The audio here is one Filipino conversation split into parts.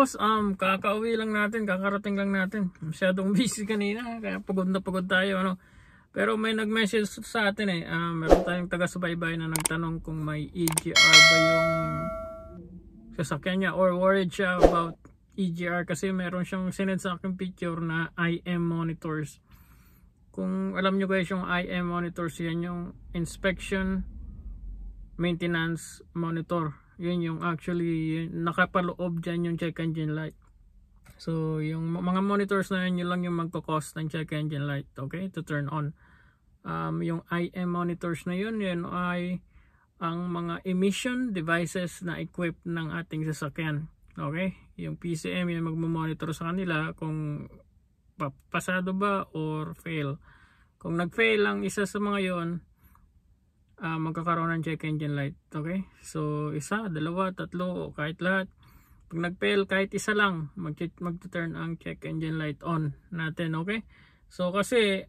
boss, kakauwi lang natin, kakarating lang natin. Masyadong busy kanina, kaya pagod na pagod tayo, ano. Pero may nag-message sa atin eh. Meron tayong taga-subaybay na nagtanong kung may EGR ba yung sasakyan niya or worried siya about EGR kasi meron siyang sinend sa akin picture na IM monitors. Kung alam nyo guys, yung IM monitors, yan yung inspection maintenance monitor. Yun yung actually nakapaloob dyan yung check engine light. So yung mga monitors na yun lang yung magkakos ng check engine light, okay, to turn on. Yung IM monitors na yun ay ang mga emission devices na equipped ng ating sasakyan, okay. Yung PCM yung magmo-monitor sa kanila kung pasado ba or fail. Kung nag-fail ang isa sa mga yon, magkakaroon ng check engine light, okay. So isa, dalawa, tatlo, o kahit lahat. Pag nag-fail kahit isa lang, mag-turn ang check engine light on natin, okay. So kasi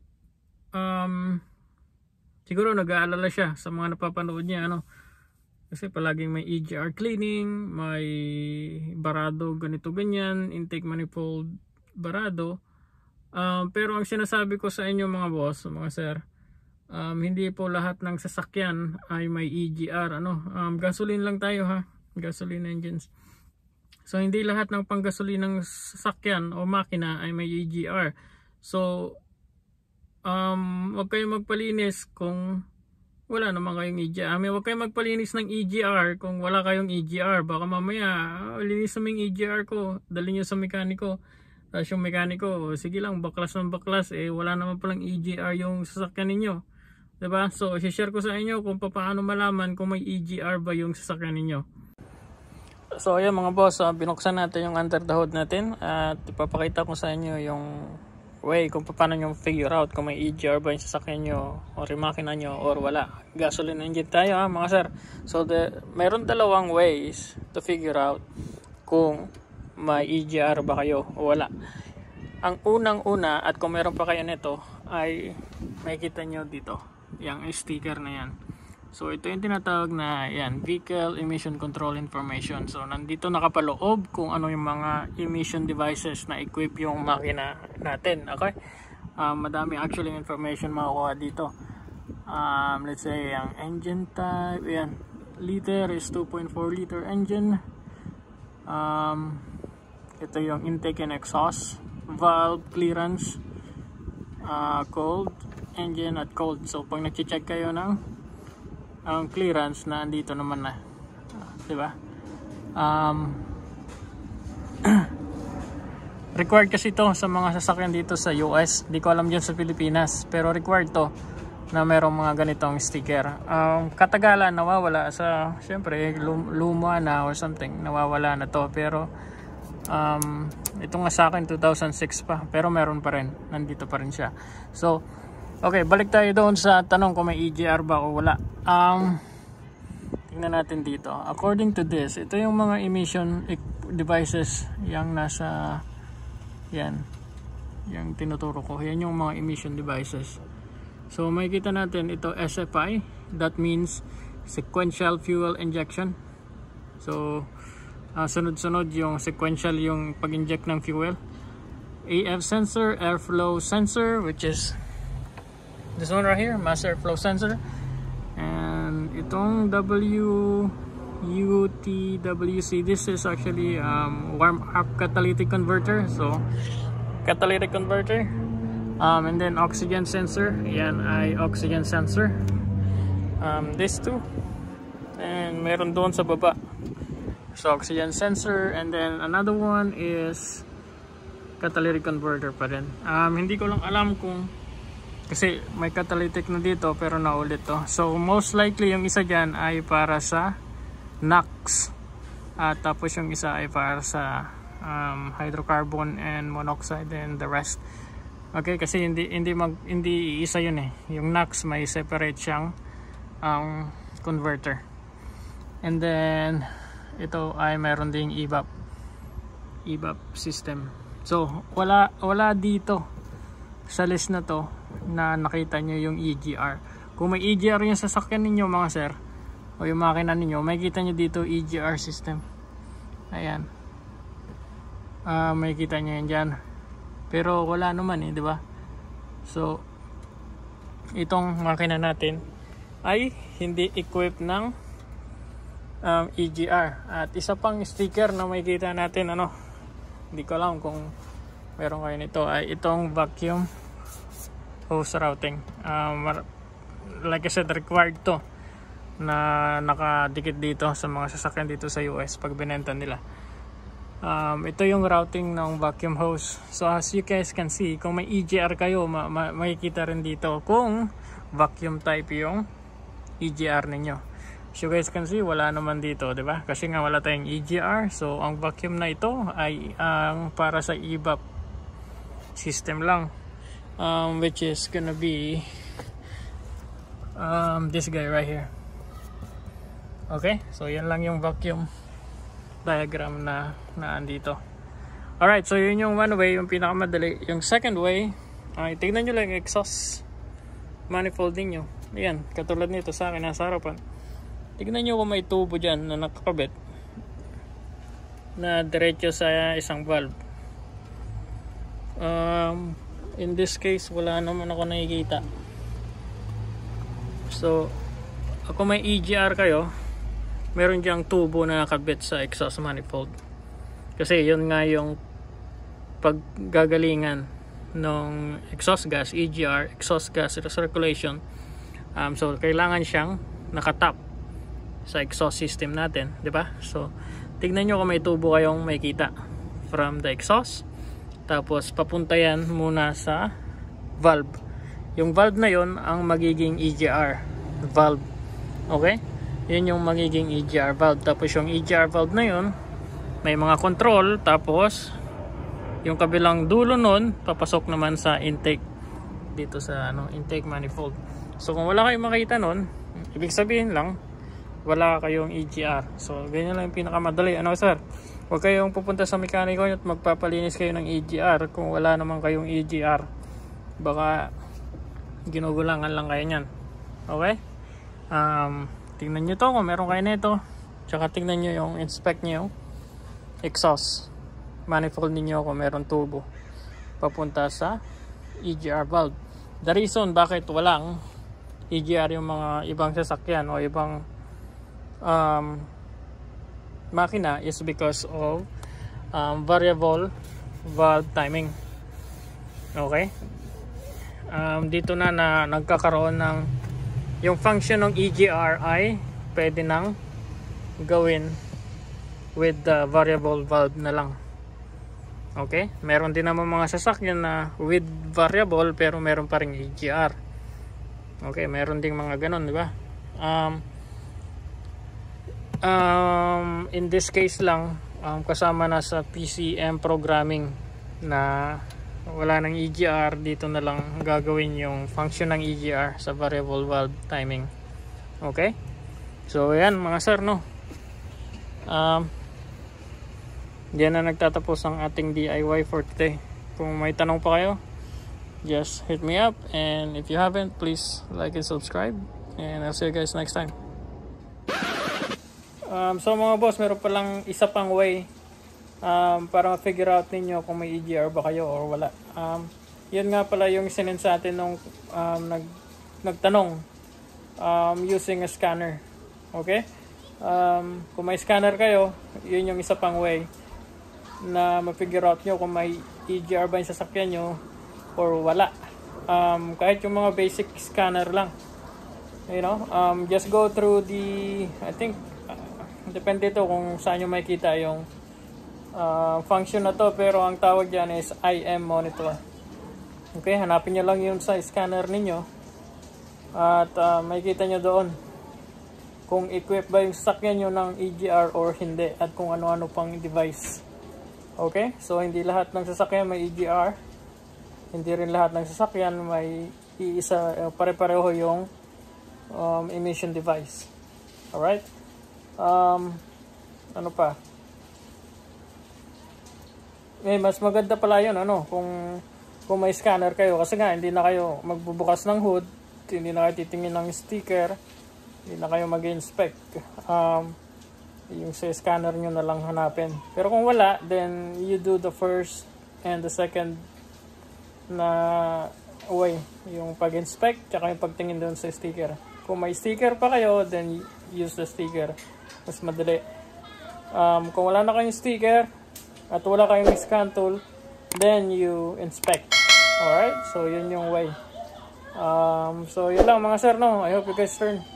siguro nag-aalala siya sa mga napapanood niya, ano, kasi palaging may EGR cleaning, may barado ganito ganyan, intake manifold barado. Pero ang sinasabi ko sa inyo mga boss, mga sir, hindi po lahat ng sasakyan ay may EGR, ano. Gasoline lang tayo ha, gasoline engines. So hindi lahat ng panggasolinang sasakyan o makina ay may EGR. So wag kayong magpalinis kung wala naman kayong EGR. Wag kayong magpalinis ng EGR kung wala kayong EGR. Baka mamaya linis namin yung EGR ko, dali nyo sa mekaniko. Tapos yung mekaniko, sige lang, baklas ng baklas, wala naman palang EGR yung sasakyan ninyo, diba? So i-share ko sa inyo kung paano malaman kung may EGR ba yung sasakyan ninyo. So ayan mga boss, binuksan natin yung under the hood natin at ipapakita ko sa inyo yung way kung paano nyo figure out kung may EGR ba yung sasakyan nyo or yung makina nyo or wala. Gasoline engine tayo mga sir. So meron dalawang ways to figure out kung may EGR ba kayo o wala. Ang unang-una, at kung meron pa kayo nito, ay makikita nyo dito yung sticker na yan. So ito yung tinatawag na yan, Vehicle Emission Control Information. So nandito nakapaloob kung ano yung mga emission devices na equip yung makina natin, okay. Madami actually information makukuha dito. Let's say yung engine type, yan, liter is 2.4 liter engine. Ito yung intake and exhaust, valve clearance, cold, engine at cold. So pag nag-check kayo ng ang clearance na andito naman na, diba? Required kasi ito sa mga sasakyan dito sa US. Di ko alam dyan sa Pilipinas, pero required to na merong mga ganitong sticker. Katagalan nawawala sa, syempre luma na or something, nawawala na to. Pero ito nga sa akin 2006 pa, pero meron pa rin, nandito pa rin siya. So okay, balik tayo doon sa tanong kung may EGR ba o wala. Tingnan natin dito. According to this, ito yung mga emission devices yung nasa, yan, yung tinuturo ko. Yan yung mga emission devices. So makikita natin ito SFI, that means sequential fuel injection. So sunod-sunod yung sequential yung pag-inject ng fuel. AF sensor, airflow sensor, which is this one right here, mass airflow sensor. And itong WUTWC, this is actually warm up catalytic converter. So catalytic converter. And then oxygen sensor, yan ay oxygen sensor. These two, and meron doon sa baba, so oxygen sensor. And then another one is catalytic converter pa rin. Hindi ko lang alam kung, kasi may catalytic na dito pero naulit to. So most likely yung isa dyan ay para sa NOx, at tapos yung isa ay para sa hydrocarbon and monoxide and the rest. Okay, kasi hindi isa yun eh. Yung NOx may separate siyang converter. And then ito ay meron ding EVAP system. So wala dito sa list na to na nakita nyo yung EGR. Kung may EGR yung sasakyan ninyo mga sir, o yung makina ninyo, makikita nyo dito EGR system. Ayan. May kita nyo yan dyan, pero wala naman di ba? So itong makina natin ay hindi equipped ng EGR. At isa pang sticker na makikita natin, hindi ko alam kung meron kayo nito, ay itong vacuum hose routing. Like I said, required to na nakadikit dito sa mga sasakyan dito sa US pag binenta nila. Ito yung routing ng vacuum hose. So as you guys can see, kung may EGR kayo, makikita rin dito kung vacuum type yung EGR ninyo. So you guys can see, wala naman dito, di ba? Kasi nga wala tayong EGR. So ang vacuum na ito ay para sa EVAP system lang, which is gonna be this guy right here. Okay, so yan lang yung vacuum diagram na andito. Alright, so yun yung one way, yung pinakamadali. Yung second way, tignan nyo lang yung exhaust manifold niyo. Ayan, katulad nito sa akin nasa harapan. Tignan nyo kung may tubo dyan na nakakabit na diretso sa isang valve. In this case, wala naman ako nakikita. So kung may EGR kayo, meron diyang tubo na nakabit sa exhaust manifold. Kasi yun nga yung paggagalingan ng exhaust gas, EGR, exhaust gas recirculation. So kailangan siyang nakatap sa exhaust system natin, di ba? So tignan nyo kung may tubo kayong makikita from the exhaust, tapos papunta yan muna sa valve. Yung valve na yon ang magiging EGR valve. Okay, yun yung magiging EGR valve. Tapos yung EGR valve na yun, may mga control, tapos yung kabilang dulo nun papasok naman sa intake dito sa intake manifold. So kung wala kayong makita nun, ibig sabihin lang wala kayong EGR. So ganyan lang yung pinakamadali. Sir, huwag kayong pupunta sa mekaniko at magpapalinis kayo ng EGR kung wala naman kayong EGR. Baka ginugulangan lang kayo nyan. Okay, tingnan nyo to kung meron kayo nito, tsaka tingnan nyo yung inspect nyo yung exhaust manifold ninyo kung meron turbo papunta sa EGR valve. The reason bakit walang EGR yung mga ibang sasakyan o ibang makina is because of variable valve timing. Okay, dito na nagkakaroon ng yung function ng EGR ay pwede nang gawin with the variable valve na lang. Okay, meron din naman mga sasakyan na with variable pero meron pa ring EGR. Okay, meron ding mga ganon, di ba? In this case lang, kasama na sa PCM programming na wala ng EGR, dito na lang gagawin yung function ng EGR sa variable valve timing. Okay, so yan mga sir, diyan na nagtatapos ang ating DIY for today. Kung may tanong pa kayo, just hit me up, and if you haven't, please like and subscribe, and I'll see you guys next time. So mga boss, meron palang isa pang way para ma-figure out ninyo kung may EGR ba kayo or wala. Yun nga pala yung sinend sa atin nung nagtanong using a scanner. Okay, kung may scanner kayo, yun yung isa pang way na ma-figure out nyo kung may EGR ba yung sasakyan nyo or wala. Kahit yung mga basic scanner lang, just go through the, I think depende to kung saan nyo makikita yung function na to, pero ang tawag dyan is IM monitor. Okay, hanapin nyo lang yun sa scanner ninyo at makikita nyo doon kung equip ba yung sasakyan nyo ng EGR or hindi, at kung ano-ano pang device. Okay, so hindi lahat ng sasakyan may EGR, hindi rin lahat ng sasakyan may iisa, pare-pareho yung emission device. Alright, ano pa? Mas maganda pala yun, kung may scanner kayo, kasi nga hindi na kayo magbubukas ng hood, hindi na kayo titingin ng sticker, hindi na kayo mag-inspect. yung sa scanner nyo na lang hanapin. Pero kung wala, then you do the first and the second na way, yung pag-inspect tsaka yung pagtingin doon sa sticker. Kung may sticker pa kayo, then use the sticker, mas madali. Kung wala na kayong sticker at wala kayong scan tool, then you inspect. Alright, so yun yung way. So yun lang mga sir, no? I hope you guys learn.